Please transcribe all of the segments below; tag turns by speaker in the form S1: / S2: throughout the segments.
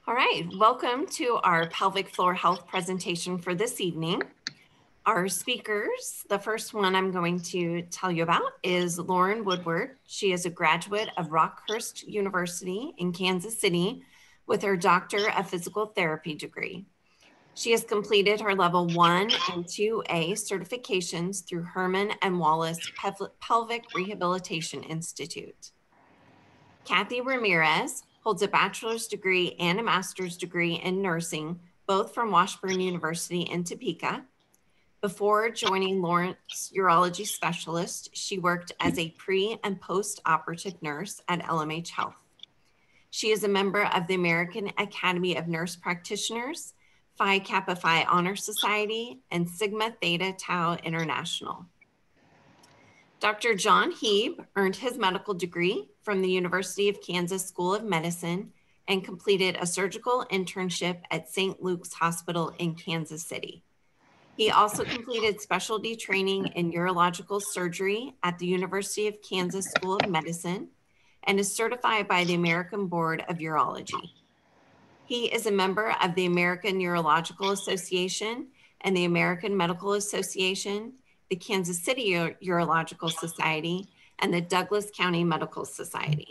S1: All right, welcome to our pelvic floor health presentation for this evening. Our speakers, the first one I'm going to tell you about is Lauren Woodward. She is a graduate of Rockhurst University in Kansas City with her Doctor of Physical Therapy degree. She has completed her level 1 and 2A certifications through Herman and Wallace Pelvic Rehabilitation Institute. Kathy Ramirez holds a bachelor's degree and a master's degree in nursing, both from Washburn University in Topeka. Before joining Lawrence Urology Specialist, she worked as a pre- and post-operative nurse at LMH Health. She is a member of the American Academy of Nurse Practitioners, Phi Kappa Phi Honor Society, and Sigma Theta Tau International. Dr. John Heeb earned his medical degree from the University of Kansas School of Medicine and completed a surgical internship at St. Luke's Hospital in Kansas City. He also completed specialty training in urological surgery at the University of Kansas School of Medicine and is certified by the American Board of Urology. He is a member of the American Urological Association and the American Medical Association, the Kansas City Urological Society, and the Douglas County Medical Society.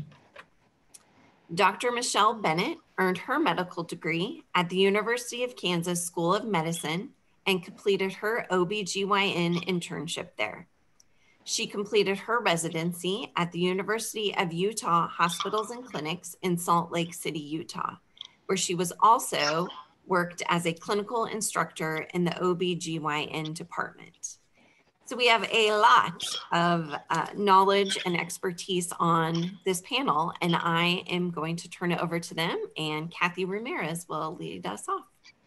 S1: Dr. Michelle Bennett earned her medical degree at the University of Kansas School of Medicine and completed her OB/GYN internship there. She completed her residency at the University of Utah Hospitals and Clinics in Salt Lake City, Utah, where she was also worked as a clinical instructor in the OB/GYN department. So we have a lot of knowledge and expertise on this panel, and I am going to turn it over to them, and Kathy Ramirez will lead us off.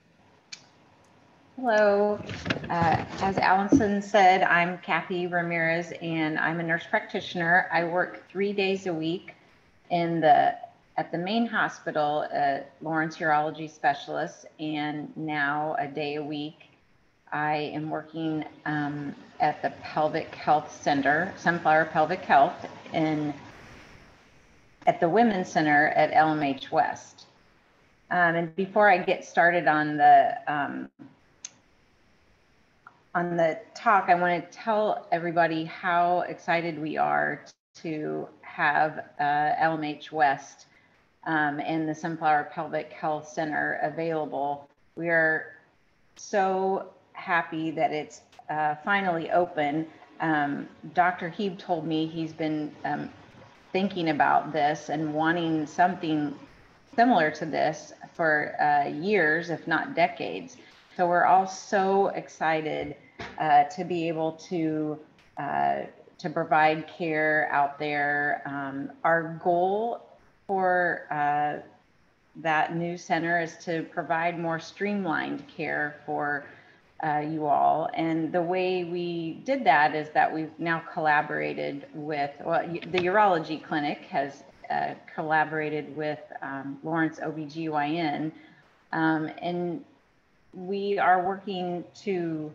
S2: Hello, as Allison said, I'm Kathy Ramirez and I'm a nurse practitioner. I work 3 days a week at the main hospital, Lawrence Urology Specialist, and now a day a week I am working at the Pelvic Health Center, Sunflower Pelvic Health, at the Women's Center at LMH West. And before I get started on the talk, I want to tell everybody how excited we are to have LMH West and the Sunflower Pelvic Health Center available. We are so happy that it's finally open. Dr. Heeb told me he's been thinking about this and wanting something similar to this for years, if not decades. So we're all so excited to be able to provide care out there. Our goal for that new center is to provide more streamlined care for you all. And the way we did that is that we've now collaborated with, well, the urology clinic has collaborated with Lawrence OB/GYN, and we are working to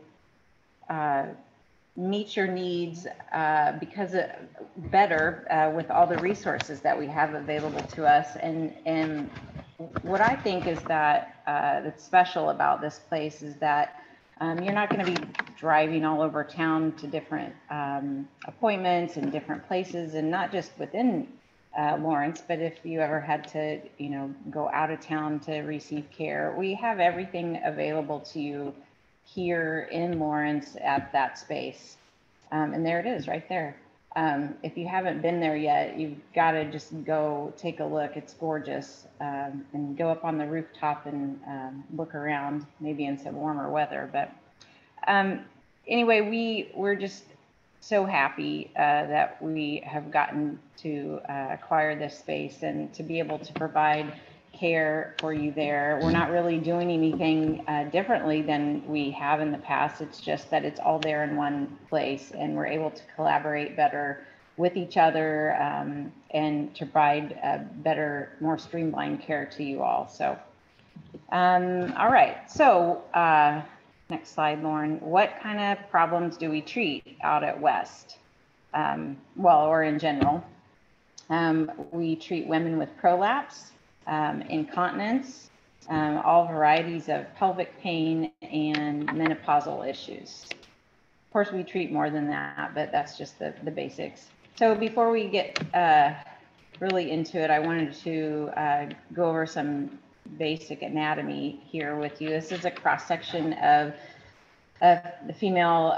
S2: meet your needs because better with all the resources that we have available to us. And what I think is that that's special about this place is that you're not going to be driving all over town to different appointments and different places, and not just within Lawrence, but if you ever had to, go out of town to receive care, we have everything available to you here in Lawrence at that space. And there it is right there. If you haven't been there yet, you've got to just go take a look. It's gorgeous. And go up on the rooftop and look around, maybe in some warmer weather. But anyway, we're just so happy that we have gotten to acquire this space and to be able to provide care for you there. We're not really doing anything differently than we have in the past. It's just that it's all there in one place, and we're able to collaborate better with each other and to provide better, more streamlined care to you all. So, all right. So next slide, Lauren. What kind of problems do we treat out at West? Well, or in general. We treat women with prolapse. incontinence, all varieties of pelvic pain, and menopausal issues. Of course, we treat more than that, but that's just the basics. So before we get really into it, I wanted to go over some basic anatomy here with you. This is a cross-section of the female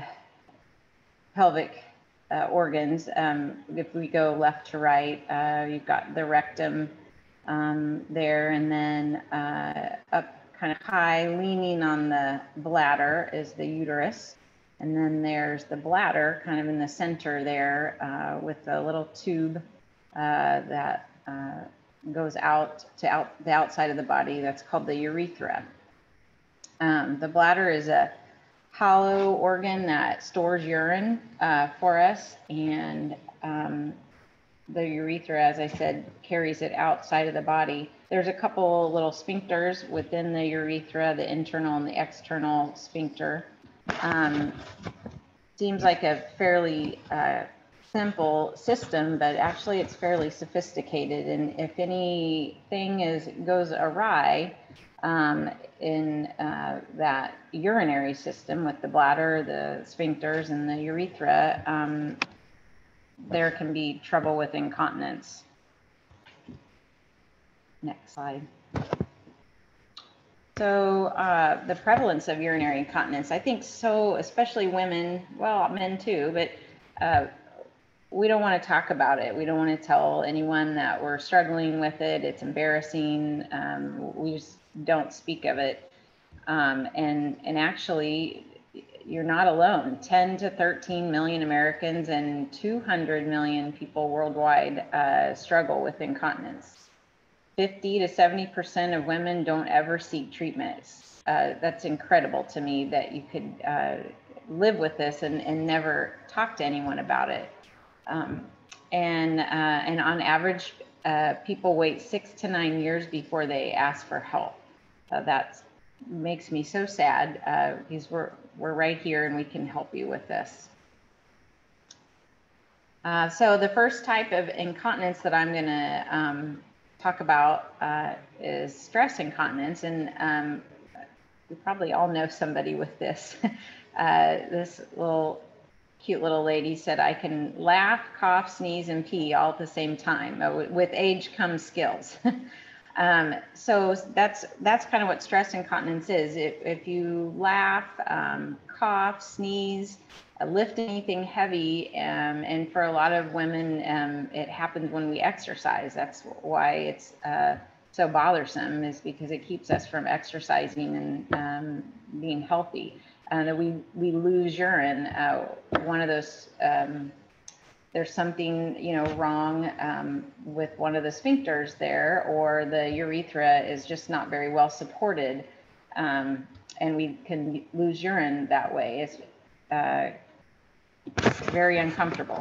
S2: pelvic organs. If we go left to right, you've got the rectum there, and then up kind of high, leaning on the bladder is the uterus. And then there's the bladder kind of in the center there with a little tube that goes out to the outside of the body. That's called the urethra. The bladder is a hollow organ that stores urine for us, and the urethra, as I said, carries it outside of the body. There's a couple little sphincters within the urethra, the internal and the external sphincter. Seems like a fairly simple system, but actually it's fairly sophisticated. And if anything goes awry in that urinary system with the bladder, the sphincters, and the urethra, there can be trouble with incontinence. Next slide. So the prevalence of urinary incontinence, I think so, especially women, well, men too, but we don't want to talk about it. We don't want to tell anyone that we're struggling with it. It's embarrassing. We just don't speak of it. And actually, you're not alone. 10 to 13 million Americans and 200 million people worldwide struggle with incontinence. 50 to 70% of women don't ever seek treatment. That's incredible to me that you could live with this and never talk to anyone about it. And on average, people wait 6 to 9 years before they ask for help. That makes me so sad because we're right here and we can help you with this. So the first type of incontinence that I'm going to talk about is stress incontinence, and we probably all know somebody with this. This cute little lady said, "I can laugh, cough, sneeze, and pee all at the same time. With age comes skills." So that's kind of what stress incontinence is. If you laugh, cough, sneeze, lift anything heavy, and for a lot of women, it happens when we exercise. That's why it's so bothersome, is because it keeps us from exercising and being healthy. We lose urine. One of those, there's something wrong with one of the sphincters there, or the urethra is just not very well supported, and we can lose urine that way. It's very uncomfortable.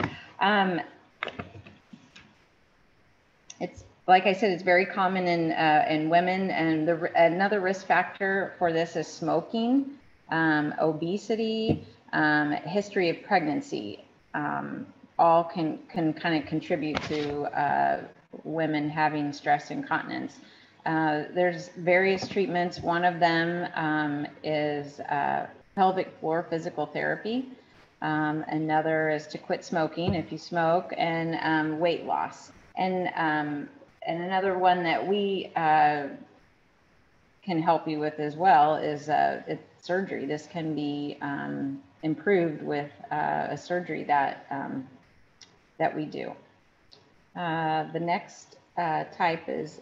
S2: It's, like I said, it's very common in women, and another risk factor for this is smoking, obesity, history of pregnancy. All can kind of contribute to women having stress incontinence. There's various treatments. One of them is pelvic floor physical therapy. Another is to quit smoking if you smoke, and weight loss. And another one that we can help you with as well is surgery. This can be improved with a surgery that we do. The next type is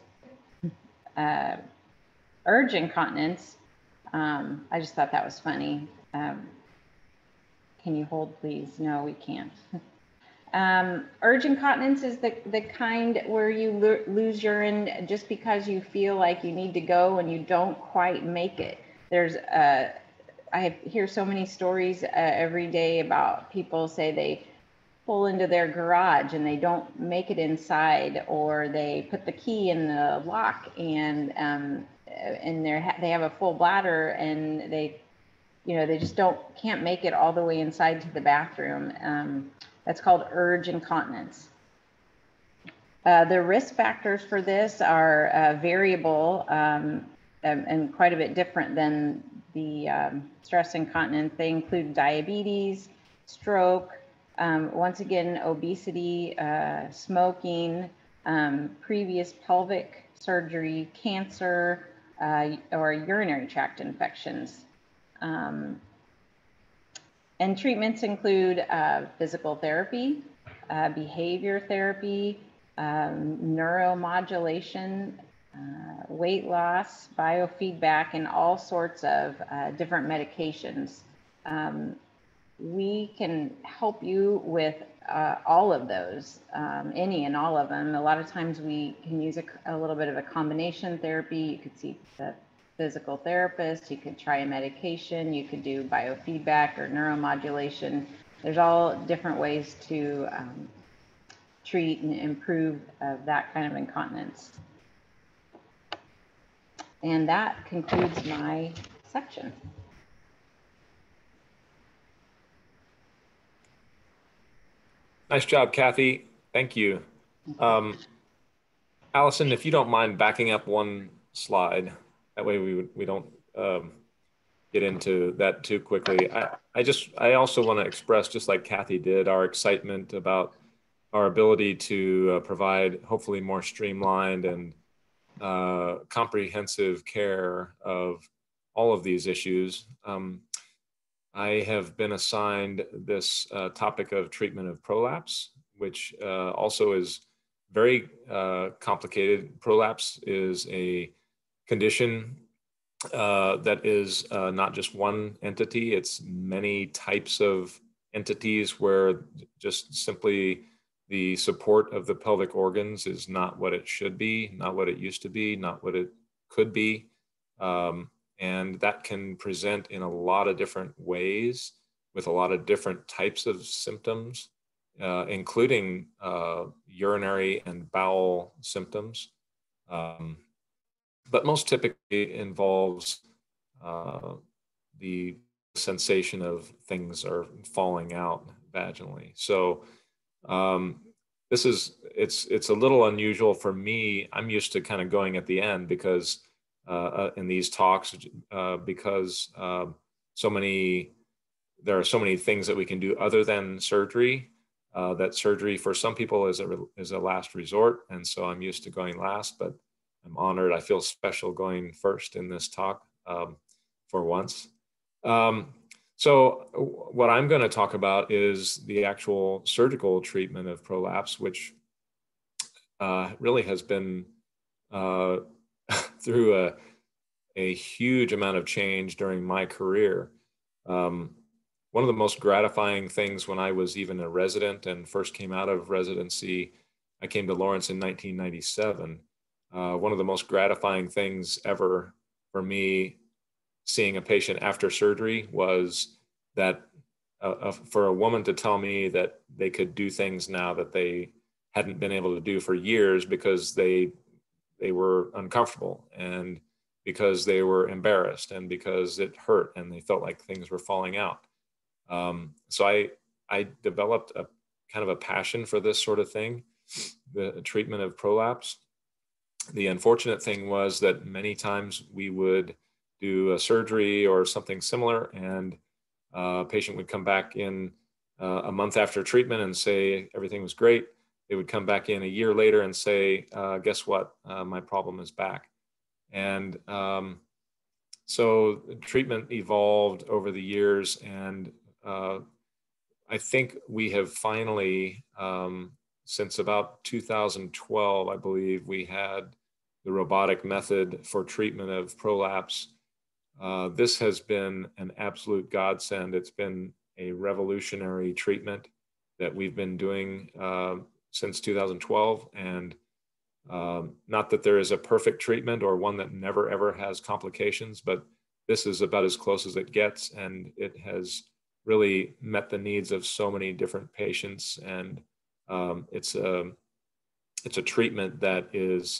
S2: urge incontinence. I just thought that was funny. Can you hold, please? No, we can't. Urge incontinence is the kind where you lose urine just because you feel like you need to go and you don't quite make it. I hear so many stories every day about people say they pull into their garage and they don't make it inside, or they put the key in the lock and they have a full bladder and they just can't make it all the way inside to the bathroom. That's called urge incontinence. The risk factors for this are variable and quite a bit different than the stress incontinence. They include diabetes, stroke, once again, obesity, smoking, previous pelvic surgery, cancer, or urinary tract infections. And treatments include physical therapy, behavior therapy, neuromodulation, weight loss, biofeedback, and all sorts of different medications. We can help you with all of those, any and all of them. A lot of times we can use a little bit of a combination therapy. You could see the physical therapist, you could try a medication, you could do biofeedback or neuromodulation. There's all different ways to treat and improve that kind of incontinence. And that concludes my section.
S3: Nice job, Kathy. Thank you. Allison, if you don't mind backing up one slide, that way we don't get into that too quickly. I also want to express, just like Kathy did, our excitement about our ability to provide hopefully more streamlined and comprehensive care of all of these issues. I have been assigned this topic of treatment of prolapse, which also is very complicated. Prolapse is a condition that is not just one entity, it's many types of entities where just simply the support of the pelvic organs is not what it should be, not what it used to be, not what it could be. And that can present in a lot of different ways with a lot of different types of symptoms, including urinary and bowel symptoms. But most typically involves the sensation of things are falling out vaginally. So it's a little unusual for me. I'm used to kind of going at the end because in these talks, because there are so many things that we can do other than surgery. That surgery for some people is a last resort, and so I'm used to going last. But I'm honored. I feel special going first in this talk for once. So what I'm going to talk about is the actual surgical treatment of prolapse, which really has been through a huge amount of change during my career. One of the most gratifying things when I was even a resident and first came out of residency, I came to Lawrence in 1997. One of the most gratifying things ever for me seeing a patient after surgery was that for a woman to tell me that they could do things now that they hadn't been able to do for years because they were uncomfortable and because they were embarrassed and because it hurt and they felt like things were falling out. So I developed a kind of a passion for this sort of thing, the treatment of prolapse. The unfortunate thing was that many times we would do a surgery or something similar, and a patient would come back in a month after treatment and say everything was great. They would come back in a year later and say, guess what, my problem is back. And so treatment evolved over the years, and I think we have finally, since about 2012, I believe, we had the robotic method for treatment of prolapse. This has been an absolute godsend. It's been a revolutionary treatment that we've been doing since 2012. And not that there is a perfect treatment or one that never, ever has complications, but this is about as close as it gets. And it has really met the needs of so many different patients. And it's a treatment that is,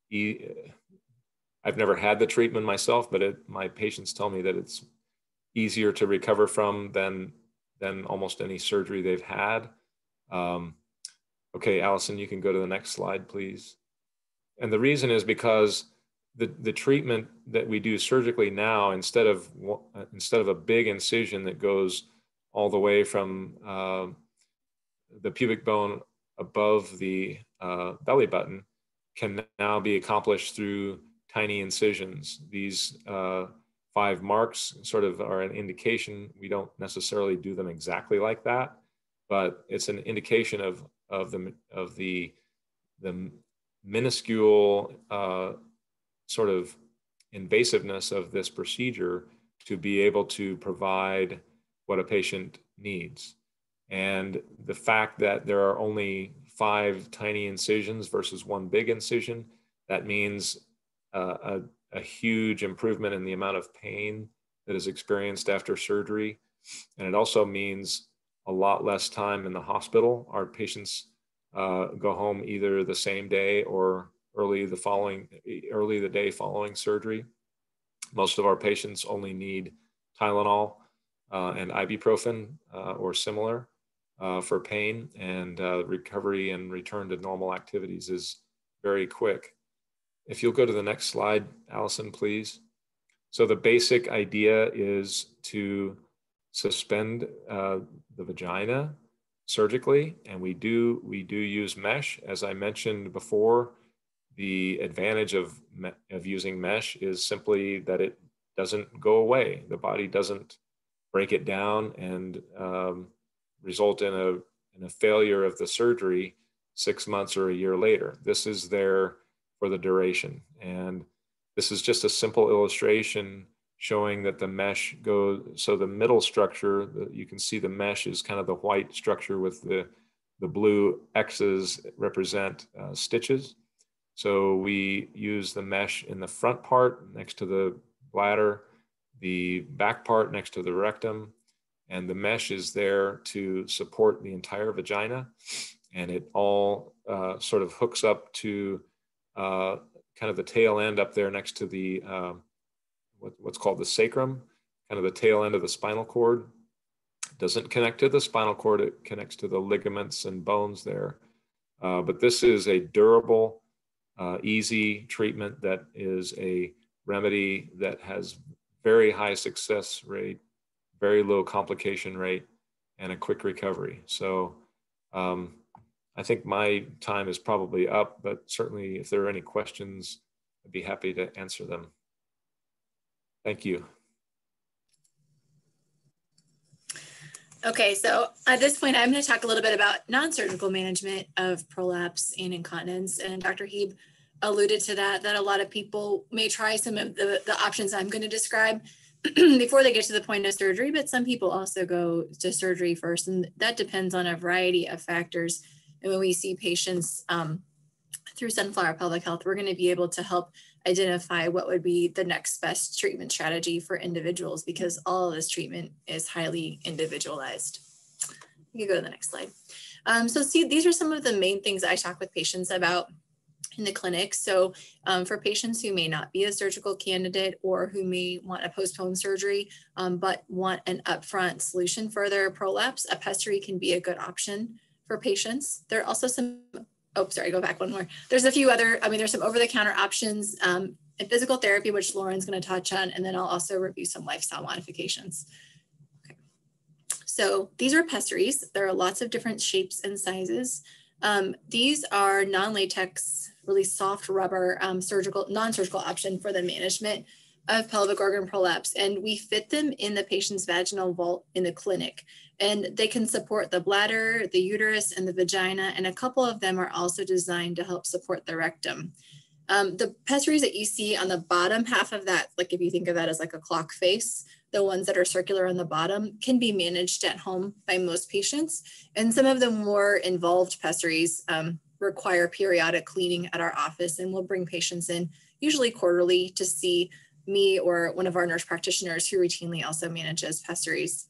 S3: I've never had the treatment myself, but my patients tell me that it's easier to recover from than almost any surgery they've had. Okay, Allison, you can go to the next slide, please. And the reason is because the treatment that we do surgically now, instead of a big incision that goes all the way from the pubic bone above the belly button, can now be accomplished through tiny incisions. These 5 marks sort of are an indication. We don't necessarily do them exactly like that, but it's an indication of the minuscule sort of invasiveness of this procedure to be able to provide what a patient needs. And the fact that there are only 5 tiny incisions versus 1 big incision, that means a huge improvement in the amount of pain that is experienced after surgery. And it also means a lot less time in the hospital. Our patients go home either the same day or early the day following surgery. Most of our patients only need Tylenol and ibuprofen or similar for pain, and recovery and return to normal activities is very quick. If you'll go to the next slide, Allison, please. So the basic idea is to suspend the vagina surgically, and we do use mesh. As I mentioned before, the advantage of using mesh is simply that it doesn't go away. The body doesn't break it down and result in a failure of the surgery 6 months or a year later. This is there for the duration. And this is just a simple illustration showing that the mesh goes, so the middle structure, you can see the mesh is kind of the white structure with the blue X's represent stitches. So we use the mesh in the front part next to the bladder, the back part next to the rectum, and the mesh is there to support the entire vagina. And it all sort of hooks up to kind of the tail end up there next to the what's called the sacrum, kind of the tail end of the spinal cord. It doesn't connect to the spinal cord, it connects to the ligaments and bones there. But this is a durable, easy treatment that is a remedy that has very high success rate, very low complication rate, and a quick recovery. So I think my time is probably up, but certainly if there are any questions, I'd be happy to answer them. Thank you.
S4: Okay, so at this point, I'm going to talk a little bit about non-surgical management of prolapse and incontinence. And Dr. Heeb alluded to that a lot of people may try some of the options I'm going to describe before they get to the point of surgery, but some people also go to surgery first, and that depends on a variety of factors. And when we see patients through Sunflower Pelvic Health, we're going to be able to help identify what would be the next best treatment strategy for individuals, because all of this treatment is highly individualized. You can go to the next slide. So see, these are some of the main things I talk with patients about in the clinic. So for patients who may not be a surgical candidate or who may want to postpone surgery, but want an upfront solution for their prolapse, a pessary can be a good option for patients. There are also some, oh, sorry, go back one more. There's a few other, there's some over-the-counter options and physical therapy, which Lauren's going to touch on, and then I'll also review some lifestyle modifications. Okay. So these are pessaries. There are lots of different shapes and sizes. These are non-latex, really soft rubber non-surgical option for the management of pelvic organ prolapse. And we fit them in the patient's vaginal vault in the clinic. And they can support the bladder, the uterus, and the vagina. And a couple of them are also designed to help support the rectum. The pessaries that you see on the bottom half of that, like if you think of that as like a clock face, the ones that are circular on the bottom can be managed at home by most patients. And some of the more involved pessaries require periodic cleaning at our office, and we'll bring patients in usually quarterly to see me or one of our nurse practitioners who routinely also manages pessaries.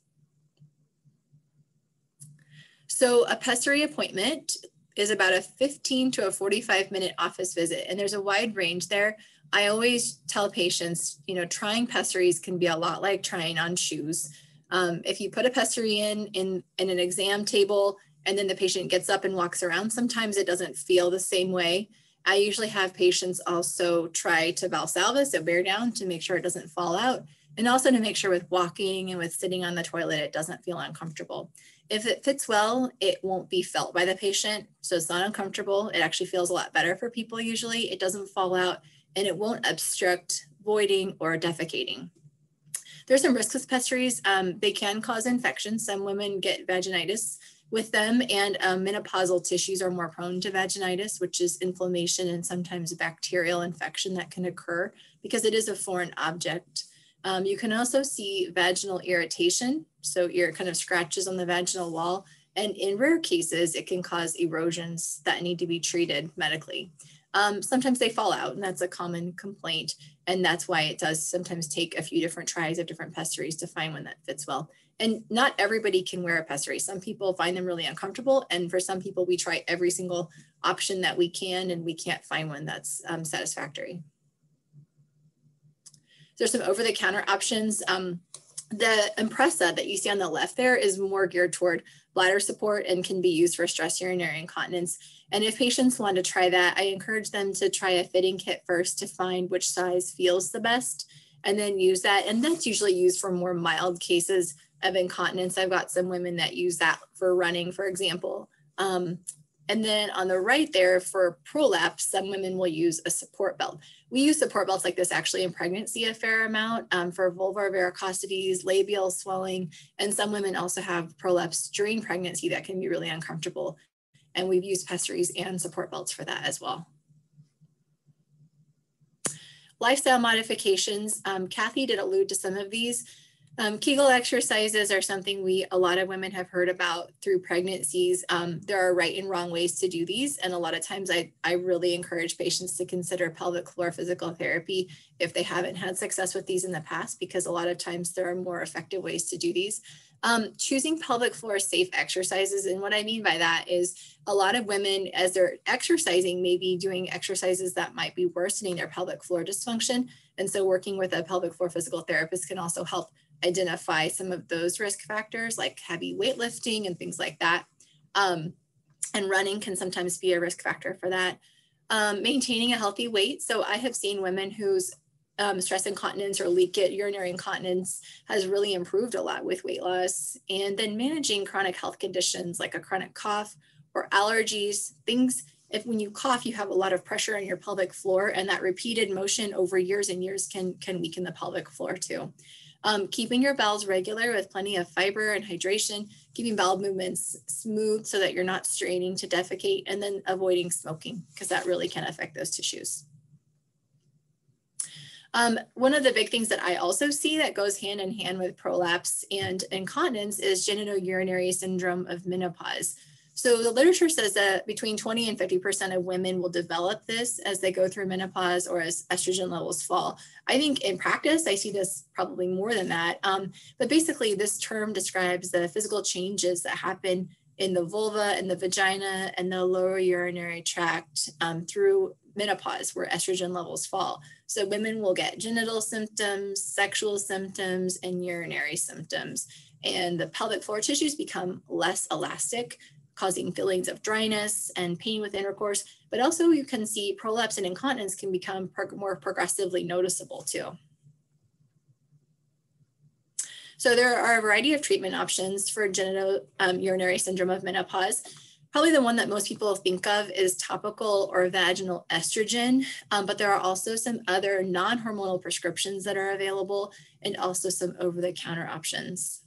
S4: So a pessary appointment is about a 15 to a 45-minute office visit, and there's a wide range there. I always tell patients, trying pessaries can be a lot like trying on shoes. If you put a pessary in an exam table and then the patient gets up and walks around, sometimes it doesn't feel the same way. I usually have patients also try to Valsalva, so bear down, to make sure it doesn't fall out, and also to make sure with walking and with sitting on the toilet, it doesn't feel uncomfortable. If it fits well, it won't be felt by the patient, so it's not uncomfortable. It actually feels a lot better for people usually. It doesn't fall out, and it won't obstruct voiding or defecating. There's some risks with pessaries. They can cause infection. Some women get vaginitis with them, and menopausal tissues are more prone to vaginitis, which is inflammation and sometimes bacterial infection that can occur because it is a foreign object. You can also see vaginal irritation, so ear kind of scratches on the vaginal wall, and in rare cases, it can cause erosions that need to be treated medically. Sometimes they fall out, and that's a common complaint, and that's why it does sometimes take a few different tries of different pessaries to find one that fits well. And not everybody can wear a pessary. Some people find them really uncomfortable, and for some people, we try every single option that we can, and we can't find one that's satisfactory. There's some over-the-counter options. The Impressa that you see on the left there is more geared toward bladder support and can be used for stress urinary incontinence. And if patients want to try that, I encourage them to try a fitting kit first to find which size feels the best, and then use that. And that's usually used for more mild cases of incontinence. I've got some women that use that for running, for example. And then on the right there for prolapse, some women will use a support belt. We use support belts like this actually in pregnancy a fair amount for vulvar varicosities, labial swelling, and some women also have prolapse during pregnancy that can be really uncomfortable. And we've used pessaries and support belts for that as well. Lifestyle modifications, Kathy did allude to some of these. Kegel exercises are something a lot of women have heard about through pregnancies. There are right and wrong ways to do these. And a lot of times I really encourage patients to consider pelvic floor physical therapy if they haven't had success with these in the past, because a lot of times there are more effective ways to do these. Choosing pelvic floor safe exercises. And what I mean by that is a lot of women, as they're exercising, may be doing exercises that might be worsening their pelvic floor dysfunction. And so working with a pelvic floor physical therapist can also help identify some of those risk factors like heavy weightlifting and things like that. And running can sometimes be a risk factor for that. Maintaining a healthy weight. So I have seen women whose stress incontinence or urinary incontinence has really improved a lot with weight loss. And then managing chronic health conditions like a chronic cough or allergies, things, when you cough, you have a lot of pressure on your pelvic floor, and that repeated motion over years and years can weaken the pelvic floor too. Keeping your bowels regular with plenty of fiber and hydration, keeping bowel movements smooth so that you're not straining to defecate, and then avoiding smoking because that really can affect those tissues. One of the big things that I also see that goes hand in hand with prolapse and incontinence is genitourinary syndrome of menopause. So the literature says that between 20 and 50% of women will develop this as they go through menopause or as estrogen levels fall. I think in practice, I see this probably more than that. But basically, this term describes the physical changes that happen in the vulva and the vagina and the lower urinary tract through menopause where estrogen levels fall. So women will get genital symptoms, sexual symptoms, and urinary symptoms. And the pelvic floor tissues become less elastic, causing feelings of dryness and pain with intercourse, but also you can see prolapse and incontinence can become more progressively noticeable too. So there are a variety of treatment options for genitourinary syndrome of menopause. Probably the one that most people think of is topical or vaginal estrogen, but there are also some other non-hormonal prescriptions that are available and also some over-the-counter options.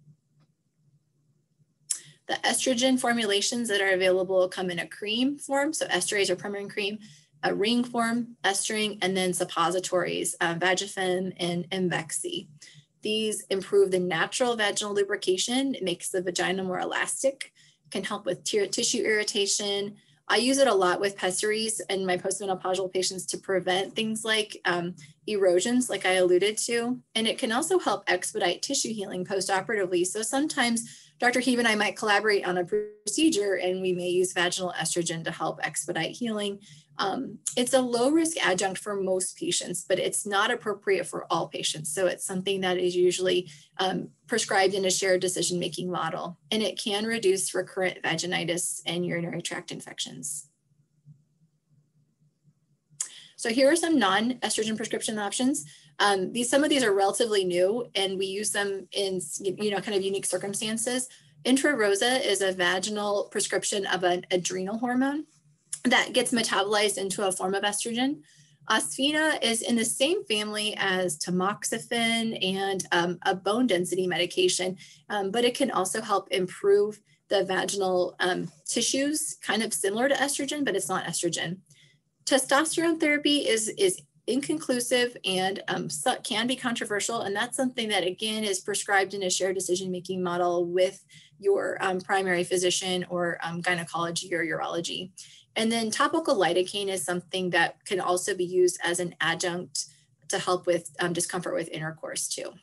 S4: The estrogen formulations that are available come in a cream form, so esterase or Premarin cream, a ring form, estering, and then suppositories, Vagifem and Imvexxy. These improve the natural vaginal lubrication. It makes the vagina more elastic, can help with tissue irritation. I use it a lot with pessaries in my postmenopausal patients to prevent things like erosions, like I alluded to. And it can also help expedite tissue healing postoperatively. So sometimes Dr. Heeb and I might collaborate on a procedure, and we may use vaginal estrogen to help expedite healing. It's a low risk adjunct for most patients, but it's not appropriate for all patients. So it's something that is usually prescribed in a shared decision-making model, and it can reduce recurrent vaginitis and urinary tract infections. So here are some non-estrogen prescription options. Some of these are relatively new, and we use them in kind of unique circumstances. Intra-Rosa is a vaginal prescription of an adrenal hormone that gets metabolized into a form of estrogen. Osphena is in the same family as tamoxifen and a bone density medication, but it can also help improve the vaginal tissues, kind of similar to estrogen, but it's not estrogen. Testosterone therapy is inconclusive and can be controversial, and that's something that, again, is prescribed in a shared decision-making model with your primary physician or gynecology or urology. And then topical lidocaine is something that can also be used as an adjunct to help with discomfort with intercourse too.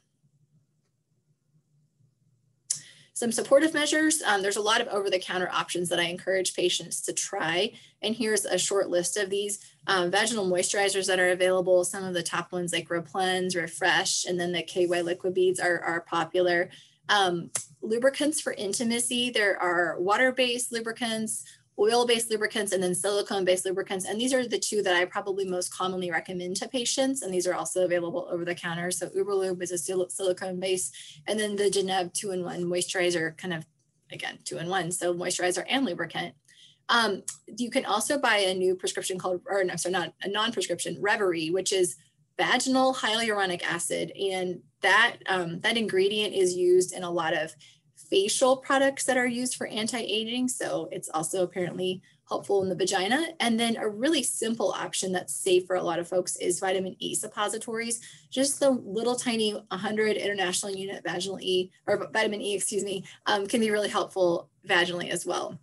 S4: Some supportive measures, there's a lot of over-the-counter options that I encourage patients to try. And here's a short list of these. Vaginal moisturizers that are available, some of the top ones like Replens, Refresh, and then the KY liquid beads are popular. Lubricants for intimacy, there are water-based lubricants, oil-based lubricants, and then silicone-based lubricants. And these are the two that I probably most commonly recommend to patients. And these are also available over the counter. So Uberlube is a silicone-based, and then the Geneve 2-in-1 moisturizer, kind of, again, 2-in-1, so moisturizer and lubricant. You can also buy a new prescription called, or no, sorry, not a non-prescription, Reverie, which is vaginal hyaluronic acid. And that, that ingredient is used in a lot of facial products that are used for anti-aging. So it's also apparently helpful in the vagina. And then a really simple option that's safe for a lot of folks is vitamin E suppositories. Just the little tiny 100 international unit vaginal E, or vitamin E, excuse me, can be really helpful vaginally as well.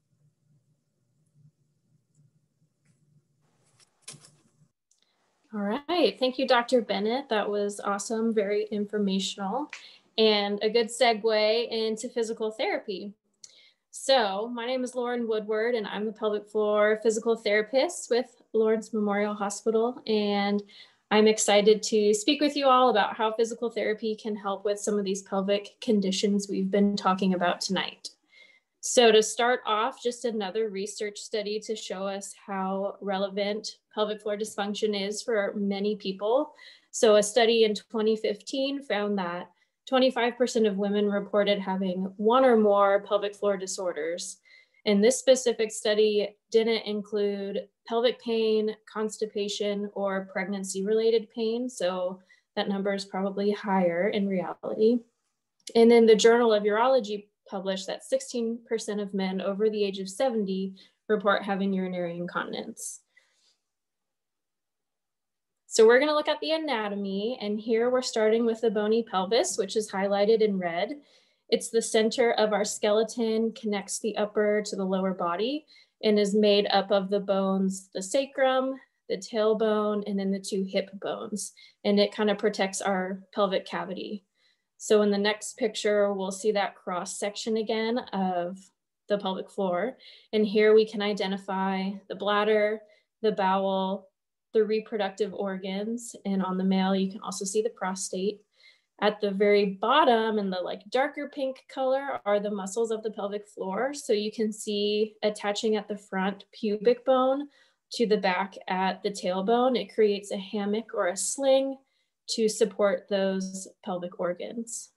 S5: All right, thank you, Dr. Bennett. That was awesome, very informational, and a good segue into physical therapy. So my name is Lauren Woodward, and I'm a pelvic floor physical therapist with Lawrence Memorial Hospital, and I'm excited to speak with you all about how physical therapy can help with some of these pelvic conditions we've been talking about tonight. So to start off, just another research study to show us how relevant pelvic floor dysfunction is for many people. So a study in 2015 found that 25% of women reported having one or more pelvic floor disorders. And this specific study didn't include pelvic pain, constipation, or pregnancy-related pain. So that number is probably higher in reality. And then the Journal of Urology published that 16% of men over the age of 70 report having urinary incontinence. So we're going to look at the anatomy, and here we're starting with the bony pelvis, which is highlighted in red. It's the center of our skeleton, connects the upper to the lower body, and is made up of the bones, the sacrum, the tailbone, and then the two hip bones. And it kind of protects our pelvic cavity. So in the next picture, we'll see that cross section again of the pelvic floor. And here we can identify the bladder, the bowel, the reproductive organs. And on the male, you can also see the prostate. At the very bottom in the darker pink color are the muscles of the pelvic floor. So you can see attaching at the front pubic bone to the back at the tailbone. It creates a hammock or a sling to support those pelvic organs.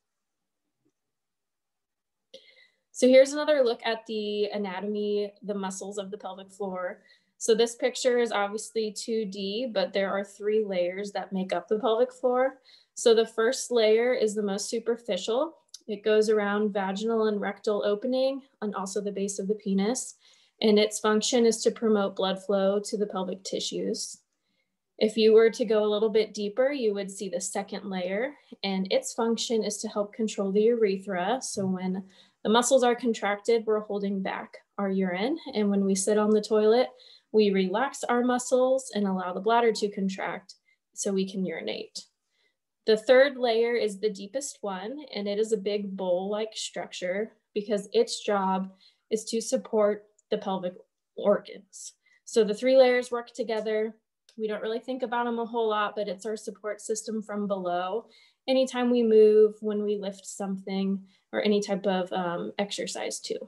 S5: So here's another look at the anatomy, the muscles of the pelvic floor. So this picture is obviously 2D, but there are 3 layers that make up the pelvic floor. So the first layer is the most superficial. It goes around vaginal and rectal opening and also the base of the penis. And its function is to promote blood flow to the pelvic tissues. If you were to go a little bit deeper, you would see the second layer, and its function is to help control the urethra. So when the muscles are contracted, we're holding back our urine. And when we sit on the toilet, we relax our muscles and allow the bladder to contract so we can urinate. The third layer is the deepest one, and it is a big bowl-like structure because its job is to support the pelvic organs. So the 3 layers work together. We don't really think about them a whole lot, but it's our support system from below. Anytime we move, when we lift something, or any type of exercise too.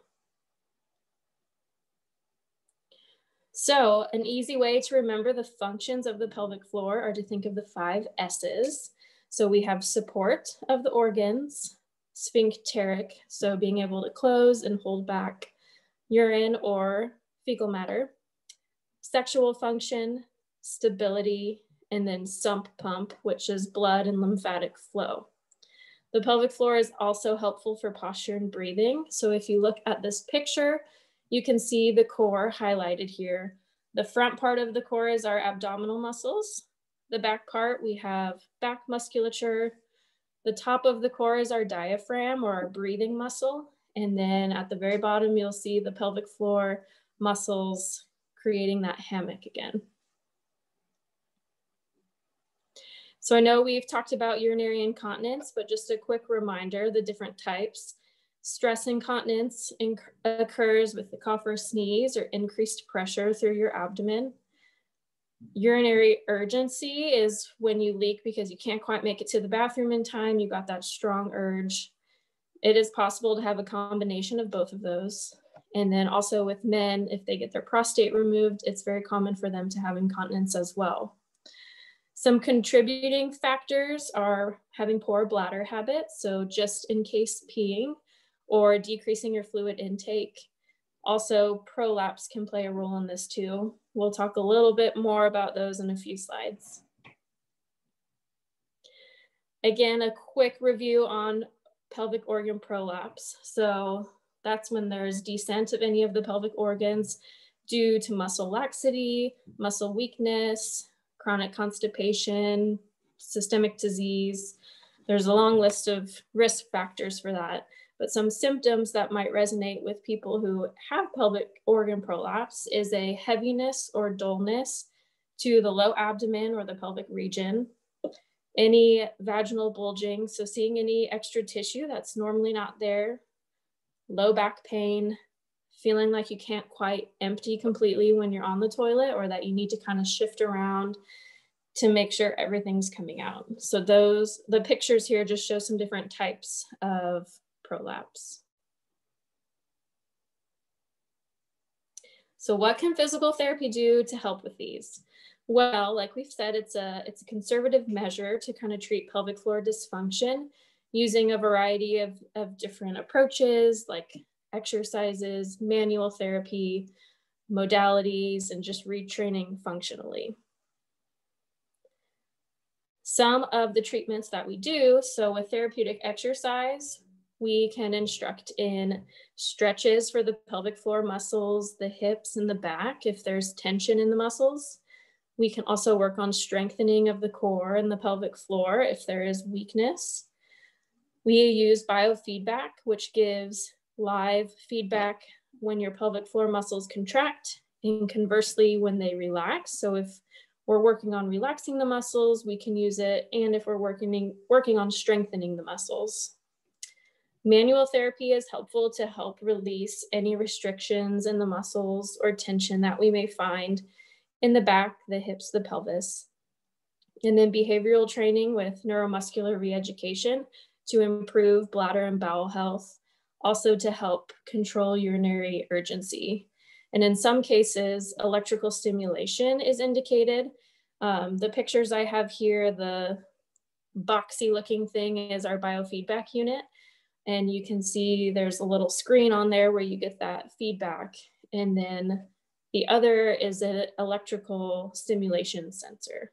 S5: So an easy way to remember the functions of the pelvic floor are to think of the 5 S's. So we have support of the organs, sphincteric, so being able to close and hold back urine or fecal matter, sexual function, stability, and then sump pump, which is blood and lymphatic flow. The pelvic floor is also helpful for posture and breathing. So if you look at this picture, you can see the core highlighted here. The front part of the core is our abdominal muscles. The back part, we have back musculature. The top of the core is our diaphragm, or our breathing muscle. And then at the very bottom, you'll see the pelvic floor muscles creating that hammock again. So I know we've talked about urinary incontinence, but just a quick reminder, the different types. Stress incontinence occurs with the cough or sneeze or increased pressure through your abdomen. Urinary urgency is when you leak because you can't quite make it to the bathroom in time. You got that strong urge. It is possible to have a combination of both of those. And then also with men, if they get their prostate removed, it's very common for them to have incontinence as well. Some contributing factors are having poor bladder habits, so just in case peeing, or decreasing your fluid intake. Also, prolapse can play a role in this too. We'll talk a little bit more about those in a few slides. Again, a quick review on pelvic organ prolapse. So that's when there's descent of any of the pelvic organs due to muscle laxity, muscle weakness, chronic constipation, systemic disease. There's a long list of risk factors for that. But some symptoms that might resonate with people who have pelvic organ prolapse is a heaviness or dullness to the low abdomen or the pelvic region, any vaginal bulging, so seeing any extra tissue that's normally not there, low back pain, feeling like you can't quite empty completely when you're on the toilet, or that you need to kind of shift around to make sure everything's coming out. So the pictures here just show some different types of prolapse. So what can physical therapy do to help with these? Well, like we've said, it's a conservative measure to kind of treat pelvic floor dysfunction using a variety of different approaches like exercises, manual therapy, modalities, and just retraining functionally. Some of the treatments that we do, so with therapeutic exercise, we can instruct in stretches for the pelvic floor muscles, the hips and the back if there's tension in the muscles. We can also work on strengthening of the core and the pelvic floor if there is weakness. We use biofeedback, which gives live feedback when your pelvic floor muscles contract and conversely when they relax. So if we're working on relaxing the muscles, we can use it. And if we're working on strengthening the muscles. Manual therapy is helpful to help release any restrictions in the muscles or tension that we may find in the back, the hips, the pelvis. And then behavioral training with neuromuscular reeducation to improve bladder and bowel health, also to help control urinary urgency. And in some cases, electrical stimulation is indicated. The pictures I have here, the boxy looking thing is our biofeedback unit. And you can see there's a little screen on there where you get that feedback. And then the other is an electrical stimulation sensor.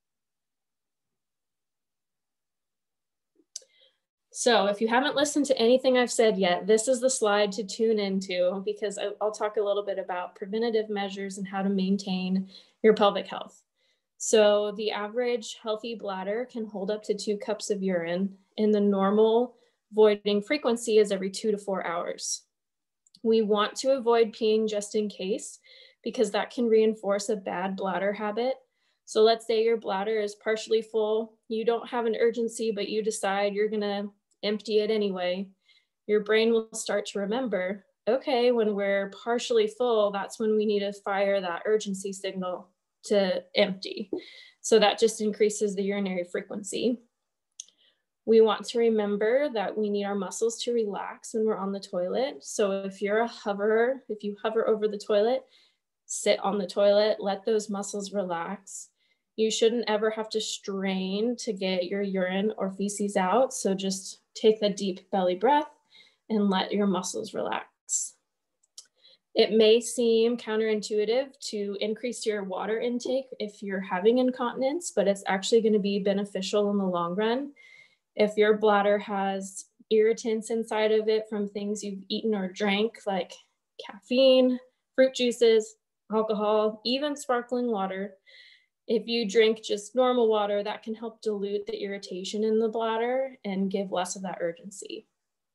S5: So if you haven't listened to anything I've said yet, this is the slide to tune into because I'll talk a little bit about preventative measures and how to maintain your pelvic health. So the average healthy bladder can hold up to 2 cups of urine, and the normal voiding frequency is every 2 to 4 hours. We want to avoid peeing just in case because that can reinforce a bad bladder habit. So let's say your bladder is partially full, you don't have an urgency, but you decide you're gonna empty it anyway. your brain will start to remember, okay, when we're partially full, that's when we need to fire that urgency signal to empty. So that just increases the urinary frequency. We want to remember that we need our muscles to relax when we're on the toilet. So if you're a hoverer, if you hover over the toilet, sit on the toilet, let those muscles relax. You shouldn't ever have to strain to get your urine or feces out. So just take a deep belly breath and let your muscles relax. It may seem counterintuitive to increase your water intake if you're having incontinence, but it's actually going to be beneficial in the long run. If your bladder has irritants inside of it from things you've eaten or drank, like caffeine, fruit juices, alcohol, even sparkling water, if you drink just normal water, that can help dilute the irritation in the bladder and give less of that urgency.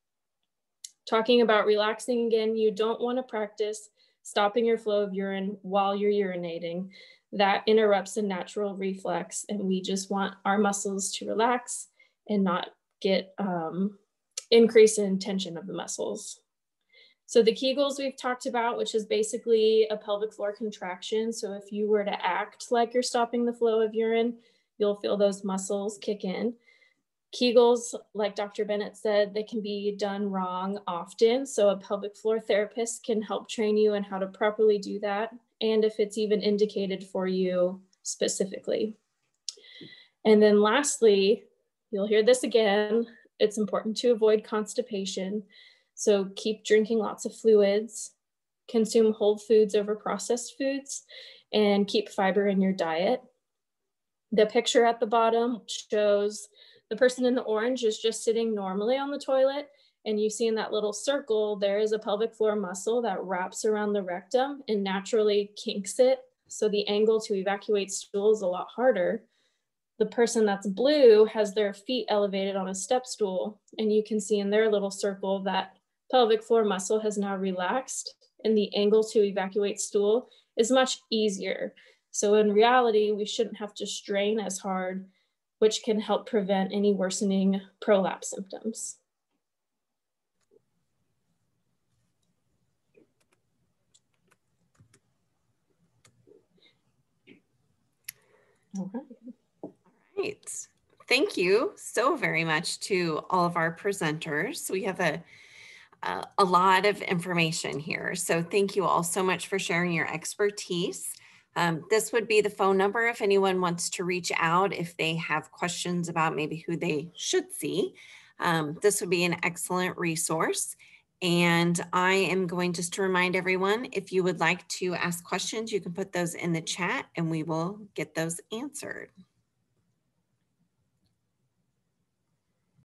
S5: Talking about relaxing again, you don't want to practice stopping your flow of urine while you're urinating. That interrupts a natural reflex, and we just want our muscles to relax and not get increase in tension of the muscles. So the Kegels we've talked about, which is basically a pelvic floor contraction. So if you were to act like you're stopping the flow of urine, you'll feel those muscles kick in. Kegels, like Dr. Bennett said, they can be done wrong often. So a pelvic floor therapist can help train you in how to properly do that, and if it's even indicated for you specifically. And then lastly, you'll hear this again, it's important to avoid constipation. So keep drinking lots of fluids, consume whole foods over processed foods, and keep fiber in your diet. The picture at the bottom shows the person in the orange is just sitting normally on the toilet, and you see in that little circle, there is a pelvic floor muscle that wraps around the rectum and naturally kinks it. So the angle to evacuate stool is a lot harder. The person that's blue has their feet elevated on a step stool, and you can see in their little circle that pelvic floor muscle has now relaxed, and the angle to evacuate stool is much easier. So in reality, we shouldn't have to strain as hard, which can help prevent any worsening prolapse symptoms.
S1: All right. Thank you so very much to all of our presenters. We have a lot of information here. So thank you all so much for sharing your expertise. This would be the phone number if anyone wants to reach out if they have questions about maybe who they should see. This would be an excellent resource. And I am going just to remind everyone, if you would like to ask questions, you can put those in the chat and we will get those answered.